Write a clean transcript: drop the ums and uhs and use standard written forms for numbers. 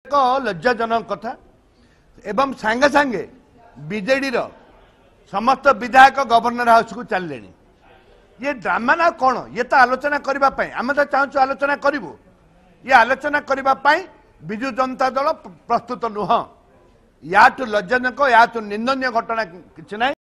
एक लज्जाजनक कथा एवं सांगे सांगे बीजेडी समस्त विधायक गवर्नर हाउस को चलले ये ड्रामा ना कौन ये तो आलोचना करने आम तो चाहूँ आलोचना करूँ ये आलोचना करने विजु जनता दल प्रस्तुत नुह या लज्जाजनक या निंदनीय घटना किसी ना।